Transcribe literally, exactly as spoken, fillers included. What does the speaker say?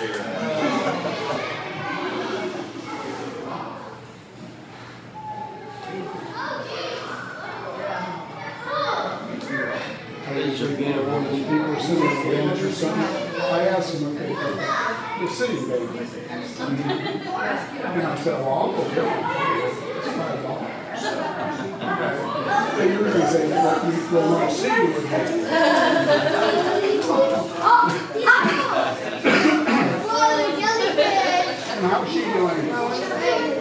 I usually get one of these people sitting on the bench or something. I ask them, okay, they're sitting baby. And I said, well, I'll go get one. It's five dollars. They usually say, well, you will not see you again. And how's she doing?